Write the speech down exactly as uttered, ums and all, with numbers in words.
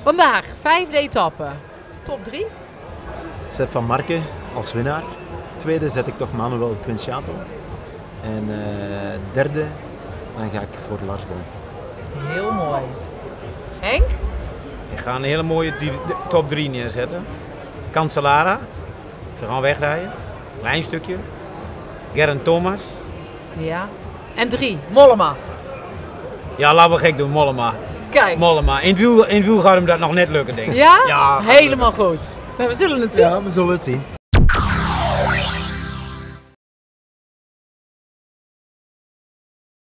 Vandaag, vijfde etappe. Top drie? Sepp van Marken als winnaar. Tweede zet ik toch Manuel Quinciato. En uh, derde, dan ga ik voor Lars Boom. Heel mooi. Henk? Ik ga een hele mooie top drie neerzetten. Cancellara. Ze gaan wegrijden. Klein stukje. Geraint Thomas. Ja. En drie, Mollema. Ja, laten we gek doen, Mollema. Kijk. Mollema. In het wiel, in het wiel gaat hem dat nog net lukken, denk ik. Ja? Ja, helemaal goed. Nou, we zullen het zien. Ja, we zullen het zien.